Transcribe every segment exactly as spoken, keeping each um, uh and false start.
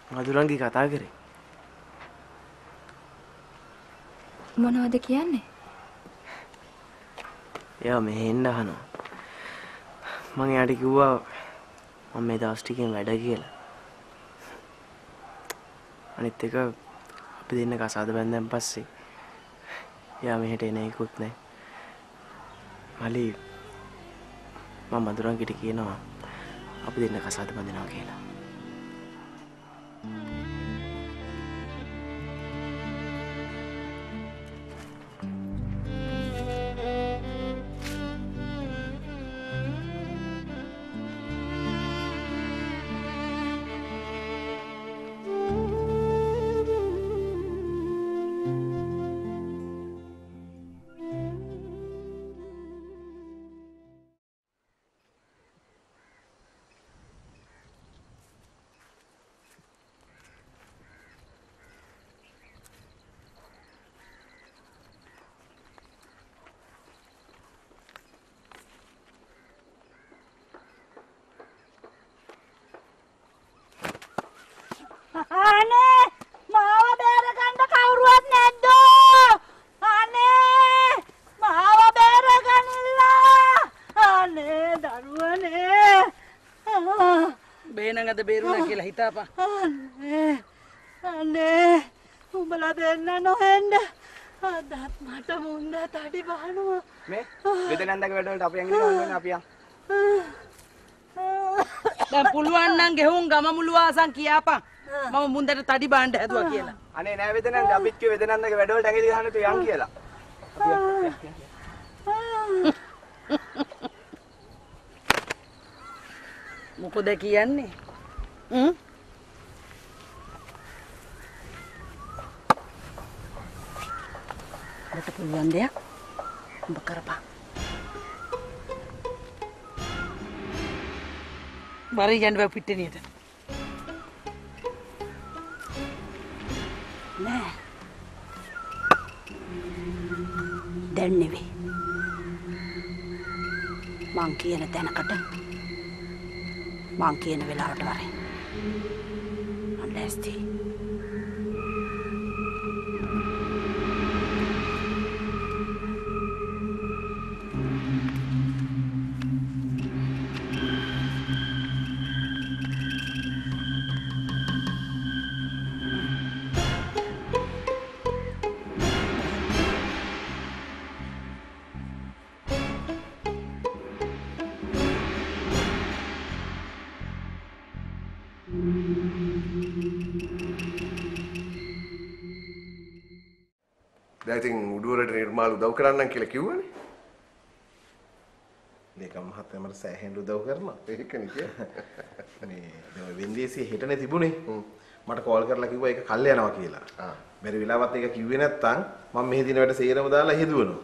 මధుරන්ගේ කතා කරේ. මොනවද කියන්නේ? එයා මෙහෙ එන්න අහනවා. මං එයාට කිව්වා මම මේ දවස් ටිකෙන් වැඩ කියලා. අනිත් එක අපි දෙන්න කසාද බැන්දන් පස්සේ එයා මෙහෙට එන එකකුත් නැහැ. මලි මම මధుරන්ගෙට කියනවා අපි දෙන්න කසාද බඳිනවා කියලා. අනේ මාව බේරගන්න කවුරුවත් නැද්ද? අනේ මාව බේරගන්නilla. අනේ දරුවනේ. බේනඟද බේරුණා කියලා හිතාපන්. අනේ අනේ උඹලා දෙන්න නොහෙන්න. අදත් මට මුන්ද තඩි බහනවා. මේ වෙදනන්දගේ වැඩවලට අපි යන්නේ ගමන් අපි යන්. දැන් පුළුවන් නම් ගෙහුම් ගම මුළු ආසන් කියාපන්. මම මුන්දට තඩි බාන්න හැදුවා කියලා. අනේ නෑ වෙදනන්ද අපිත් කිව්වේ වෙදනන්දගේ වැඩවලට ඇඟිලි ගහන්න තු යන් කියලා. අපි යන්. මොකද කියන්නේ? හ්ම්? මට පුළුවන් දෙයක් උඹ කරපන්. බරි යන්න බෑ පිටිනියට. නෑ. දැන් නෙවෙයි. මං කියන තැනකට මං කියන වෙලාවට වරෙන්. මං ලෑස්ති. දැන් ඉතින් උඩුවරට නිර්මාල උදව් කරන්නම් කියලා කිව්වනේ. ලේකම් මහත්තයා මට සෑහෙන උදව් කරනවා. ඒකනේ කියන්නේ. මේ දැන් වෙන්දේසිය හෙටනේ තිබුණේ. මට කෝල් කරලා කිව්වා ඒක කල් යනවා කියලා. ආ. බැරි වෙලාවත් ඒක කිව්වේ නැත්තම් මම මෙහි දින වැඩ සේරම දාලා හෙදුවනවා.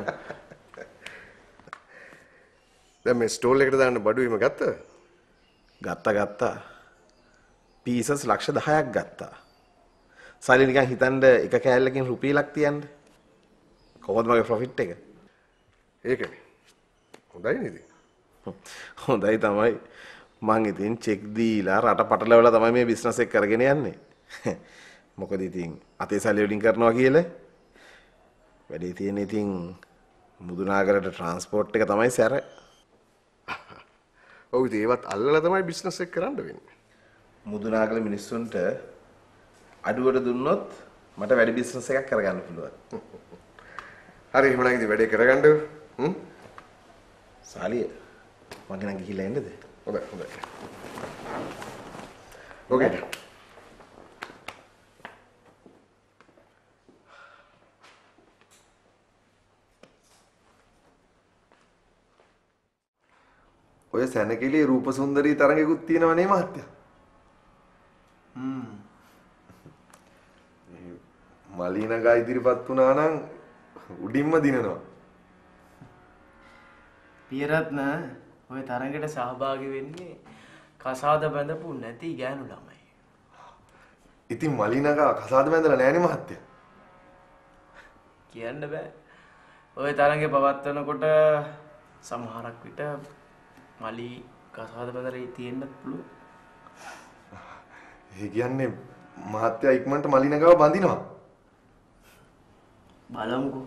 දැන් මේ ස්ටෝල් එකට දාන්න බඩුවීම ගත්තද? ගත්තා ගත්තා. පීසස් ලක්ෂ දහයක් ගත්තා. සල්ලි නිකන් හිතන්න එක කෑල්ලකින් රුපියලක් තියන්න. කොහොමද මගේ ප්‍රොෆිට් එක? ඒකනේ. හොඳයි නේද? හොඳයි තමයි. මං ඉතින් චෙක් දීලා රට පටලවලා තමයි මේ බිස්නස් එක කරගෙන යන්නේ. මොකද ඉතින් අතේ සල්ලි වලින් කරනවා කියලා වැඩේ තියෙන ඉතින් මුදුනාගරට ට්‍රාන්ස්පෝර්ට් එක තමයි සැර. ඔව් ඉතින් ඒවත් අල්ලලා තමයි බිස්නස් එක කරන්න වෙන්නේ. මුදුනාගල මිනිස්සුන්ට අඩුවට දුන්නොත් මට වැඩි බිස්නස් එකක් කරගන්න පුළුවන්. හරි එහෙනම් ඉතින් වැඩේ කරගන්න. හ්ම්. සාලිය මගේ නම් ගිහිල්ලා එන්නද? හොඳයි හොඳයි. ඕකේ. ඔය සැනකෙලියේ රූප සුන්දරී තරඟෙකුත් තියෙනව නේ මහත්තයා. හ්ම්. මලීනගා ඉදිරිපත් වුණා නම් උඩින්ම දිනනවා. පියරත්න ඔය තරඟට සහභාගී වෙන්නේ කසාද බැඳපු නැති ගෑනු ළමයි. ඉතින් මලීනගා කසාද බැඳලා නෑනේ මහත්තයා. කියන්න බෑ. ඔය තරඟේ පවත්වනකොට සමහරක් විට මලී කසාද බැඳලා තියෙන්නත් පුළුවන්. ඒ කියන්නේ මහත්තයා ඉක්මනට මලිනගාව බඳිනවා. බලමුකෝ.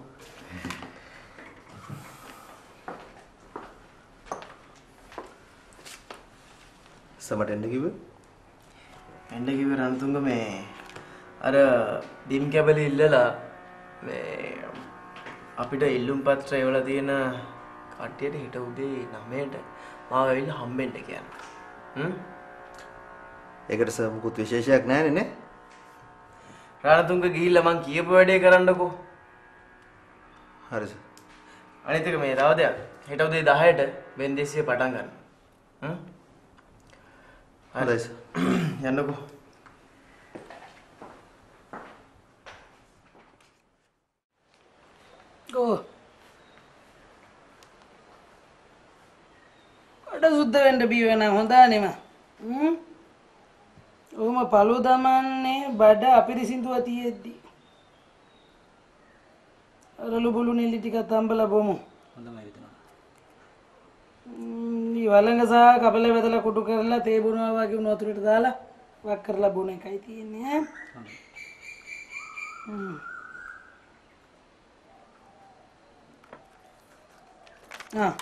සමට එන්න කිව්වේ? එන්න කිව්වේ රණතුංග මේ අර බිම් කැබලි ඉල්ලලා මේ අපිට ඉල්ලුම් පත්‍ර එවලා තියෙන කට්ටියට හිට උදේ නවයට මාව ඇවිල්ලා හම්බෙන්න කියන්නේ. හ්ම්? ඒකට සර් මුකුත් විශේෂයක් නැහැනේ නේ? රණතුංග ගිහිල්ලා මං කියපු වැඩේ කරන්නකෝ. හරි සර්. අනිත් එක මේ තව දෙයක්. හෙට උදේ දහයට වෙන්දේසිය පටන් ගන්න. හ්ම්? හරි සර්. යන්නකෝ. ගෝ. අඩ සුද්ධ වෙන්න බී වෙන හොඳානෙම. හ්ම්? ඔහොම පළු දමන්නේ බඩ අපිරිසිදුව තියෙද්දි. අරලු බුලු නෙල්ලි ටිකක් තම්බලා බොමු. හොඳමයි විතනවා. ම් වලංග සහ කබල වැදලා කුඩු කරලා තේ බොනවා වගේ උණු වතුරට දාලා වක් කරලා බොන එකයි තියෙන්නේ ඈ. හ්ම්. ආ.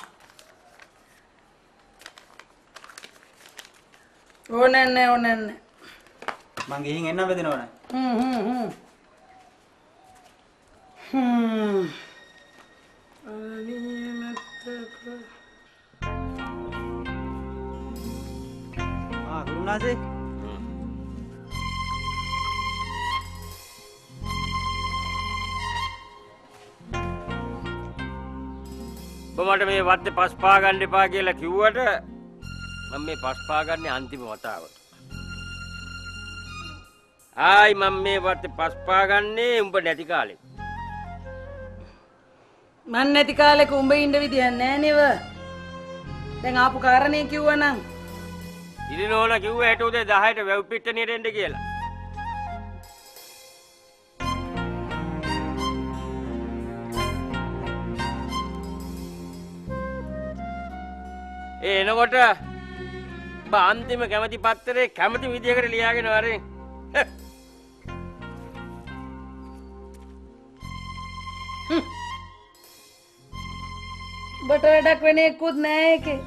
ඕනේ නැහැ ඕනේ නැහැ. මං ගිහින් එන්නම් වෙදිනවනේ. හ්ම් හ්ම් හ්ම්. හ්ම්. ආ ගුරුනාසේ. ඔබ මට මේ වත්තේ පස් පා ගන්න එපා කියලා කිව්වට මම මේ පස් පා ගන්නේ අන්තිම වතාවට. ආයි මම මේ වත්තේ පස් පා ගන්නේ උඹ නැති කාලේ. මන් නැති කාලෙක උඹ ඉන්න විදියක් නෑ නේව. දැන් ආපු කාරණේ කිව්වනම් ඉරිනෝන කිව්ව හෙට උදේ දහයට වැව් පිට්ටනියට එන්න කියලා. ඒ එනකොට ඔබ අන්තිම කැමැති පත්තරේ කැමැති විදියකට ලියාගෙන වරෙන්. බට වැඩක් වෙන එක්කුත් නෑ ඒකේ.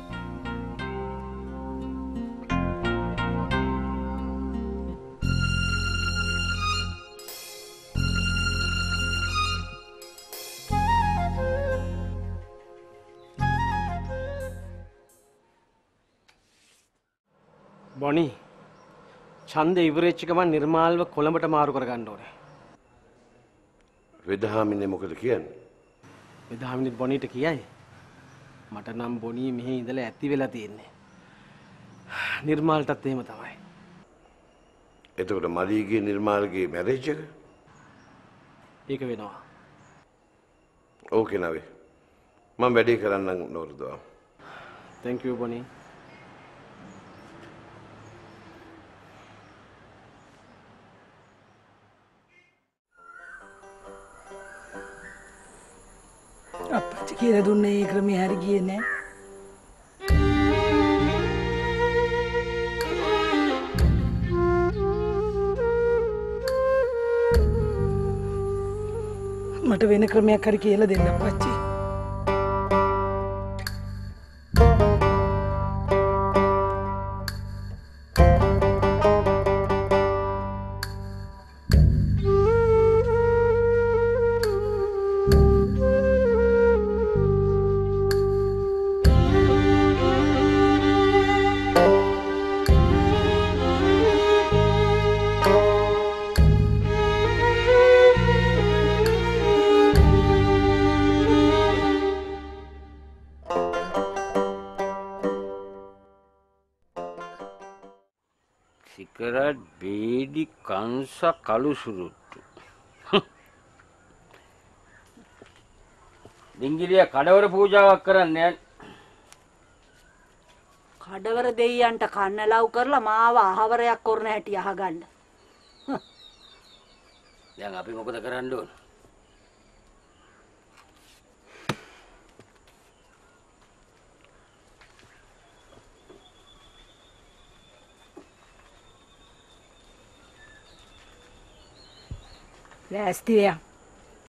බොනි ඡන්දෙ ඉවරෙච්ච ගමන් නිර්මාල්ව කොළඹට මාරු කරගන්න ඕනේ. වෙදහාමිනේ මොකද කියන්නේ? වෙදහාමිනෙත් බොනිට කියයි. මට නම් බොනි මෙහි ඉඳලා ඇති වෙලා තියෙන්නේ. නිර්මාල්ටත් එහෙම තමයි. එතකොට මලීගේ නිර්මාල්ගේ මැරේජ් එක? ඒක වෙනවා. ඕකේ නවේ. මම වැඩේ කරන්නම් නෝරුදා. thank you බොනි. අපච්චි කියලා දුන්නේ ඒ ක්‍රමේ හරි ගියේ නෑ. මට වෙන ක්‍රමයක් හරි කියලා දෙන්න අපච්චි. සිකරට් බීඩි කංශ කළු සුරුට්ටු. ඩිංගිරිය කඩවර පූජාවක් කරන්නේ කඩවර දෙයියන්ට කන්න ලව් කරලා මාව අහවරයක් කරන හැටි අහගන්න. දැන් අපි මොකද කරන්න ඕන? ලෑස්ති වෙයන්.